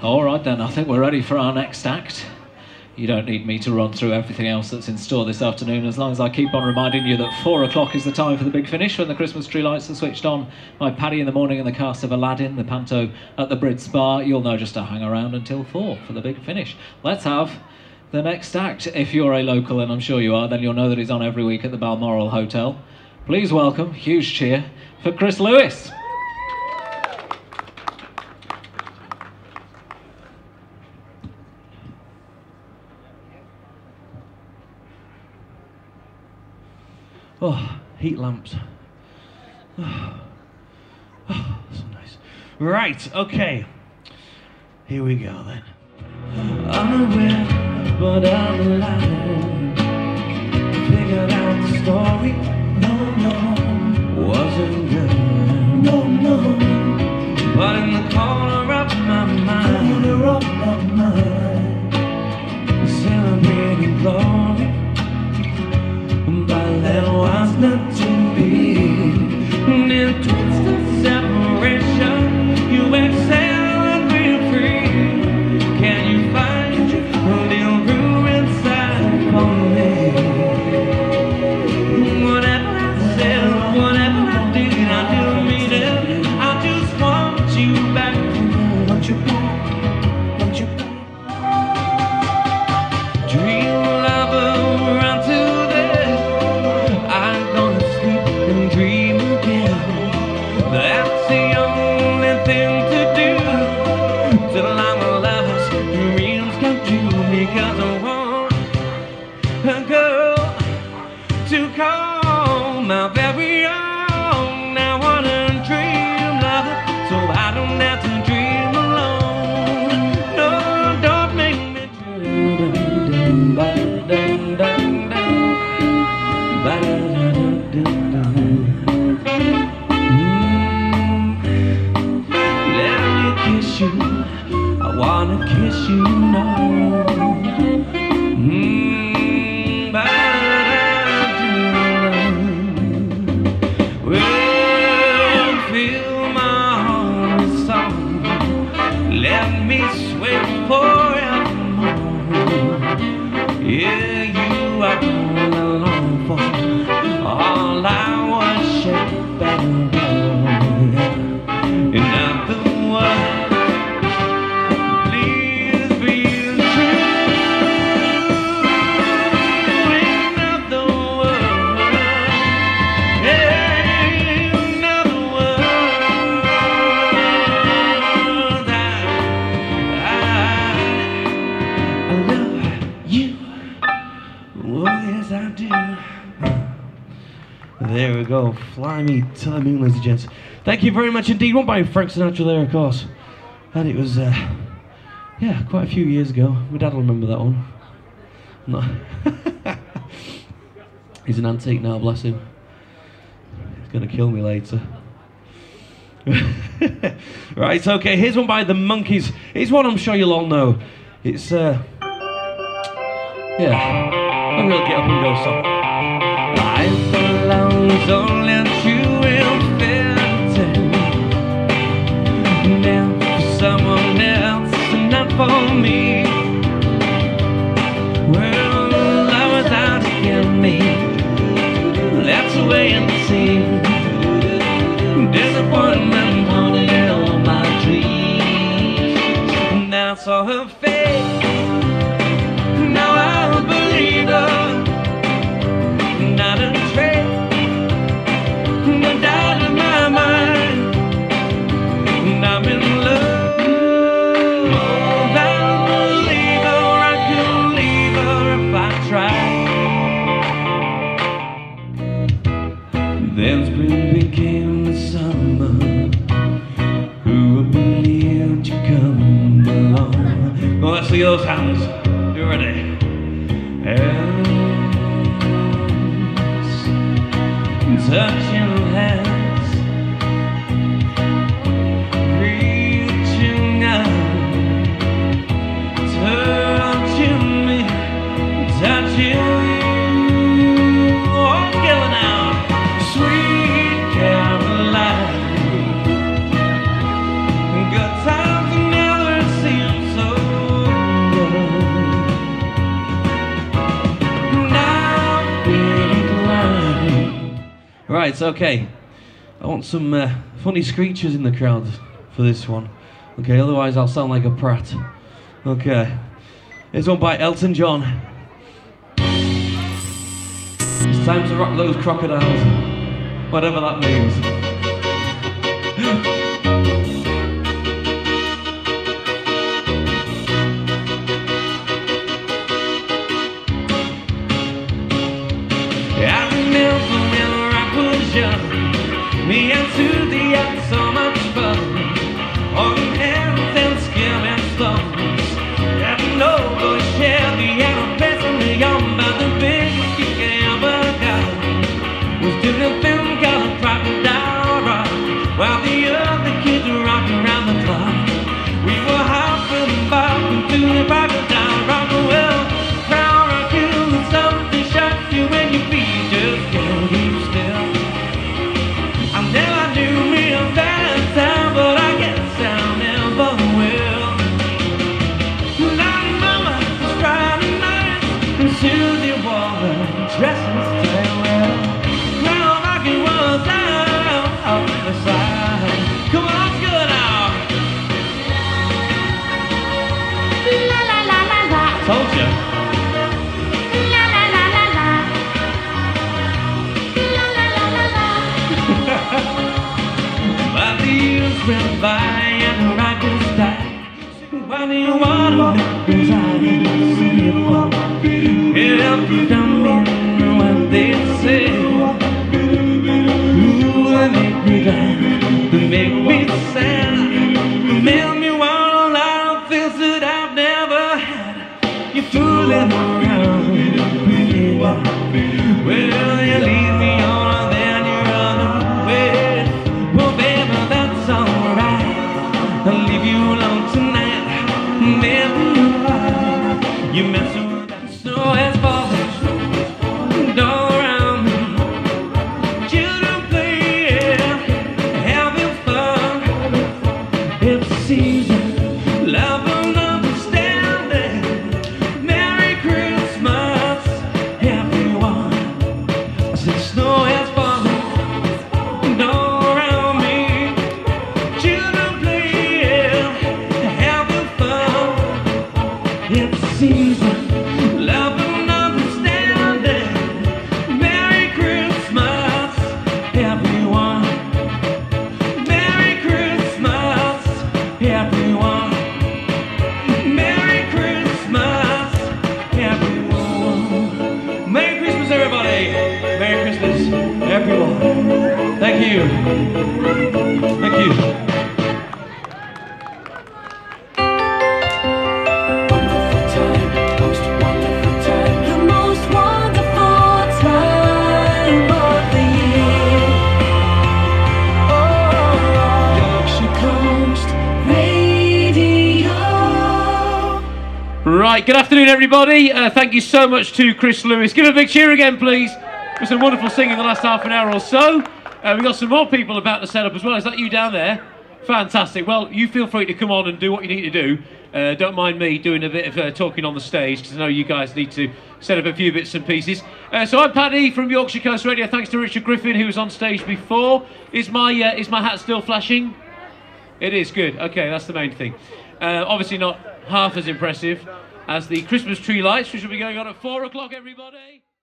All right then, I think we're ready for our next act. You don't need me to run through everything else that's in store this afternoon, as long as I keep on reminding you that 4 o'clock is the time for the big finish, when the Christmas tree lights are switched on by Paddy in the morning and the cast of Aladdin, the panto at the Brid Spa. You'll know just to hang around until 4 for the big finish. Let's have the next act. If you're a local, and I'm sure you are, then you'll know that he's on every week at the Balmoral Hotel. Please welcome, huge cheer for Chris Lewis. Oh, heat lamps. Oh, so nice. Right, okay. Here we go then. Unaware, but I'm alive. Figured out the story. No, wasn't good. No. But in the corner of my mind, celebrating glory. But that was not to be. In twisted separation, you excel and we're free. Can you find a little room inside for me? Whatever I said, whatever I did, I didn't mean it. I just want you back. Want you back. Want you back. Dream lover, run to dream again. That's the only thing to do till I'm a lover's dreams come true. Because I want a girl to call my very own. I want a dream lover, so I don't have to dream alone. No, don't make me dream. I wanna kiss you now. But I do. Well, fill my heart with song. Let me sway forevermore. Yeah, you are all I long for. All I worship and adore. In other words, there we go. Fly me to the moon, ladies and gents. Thank you very much indeed. One by Frank Sinatra there, of course. And it was, yeah, quite a few years ago. My dad will remember that one. No. He's an antique now, bless him. He's going to kill me later. Right, okay, here's one by the Monkees. It's one I'm sure you'll all know. It's, yeah, a real get up and go song. Life belongs only to a fairy tale. Now for someone else and not for me. Well, I was out to get me. That's the way it seems. Disappointment haunted all my dreams. Now I saw her face. Now I believe her. Not a trace, no doubt in my mind. I'm in love. I believe her, I could leave her if I tried. Then spring became the summer. Who would believe you come along? Well, let's see those hands. You ready? Touching hands, reaching out, touching me, touching you. Oh, killing out, sweet Caroline. Good times never seem Right, okay. I want some funny screeches in the crowd for this one. Okay, otherwise I'll sound like a prat. Okay. Here's one by Elton John. It's time to rock those crocodiles. Whatever that means. I remember when I was young, me and Susie had so much fun on hands and skimming stones. Had no go share the other person beyond, but the biggest you ever got was to the film called Crocodile Rock, while the other kids rocked around the clock. We were hopping and bopping to the Crocodile Rock. Well, Crown Rock is something shocks you when your feet just can't keep still. I never knew me a bad time, but I guess I never will. Lottie Mama was Friday night, and Susie wore her dresses tight well. Crown Rock it was out on the side. Come on, let's go now. La la la la la. Told you. La la la la la. La la la la la. But the years went by and the rockers died. Why do you want to make this I didn't see it fall? It up and down me what they say. Ooh, they make me glad, they make me sad, they make me want a lot of things that I've never had. You're fooling around with a pretty guy. Well, you leave me on and then you run away. Well, baby, that's alright. I'll leave you alone tonight. Baby, you're right. You mess with that snow has fallen. Don't around me. Children play, having fun. It's the season, love and understanding. Merry Christmas, everyone. I said snow has fallen. Don't around me. Children play, having fun. It's the season, love and understanding. Merry Christmas, everyone. Merry Christmas, everyone. Merry Christmas, everyone. Merry Christmas, everybody. Merry Christmas, everyone. Thank you. Thank you. The most wonderful time of the year. Oh, Yorkshire Coast Radio. Right, good afternoon everybody. Thank you so much to Chris Lewis. Give him a big cheer again, please, for some wonderful singing the last half an hour or so. We've got some more people about to set up as well. Is that you down there? Fantastic. Well, you feel free to come on and do what you need to do. Don't mind me doing a bit of talking on the stage, because I know you guys need to set up a few bits and pieces. So I'm Paddy from Yorkshire Coast Radio. Thanks to Richard Griffin, who was on stage before. Is my hat still flashing? It is, good. Okay, that's the main thing. Obviously not half as impressive as the Christmas tree lights, which will be going on at 4 o'clock, everybody.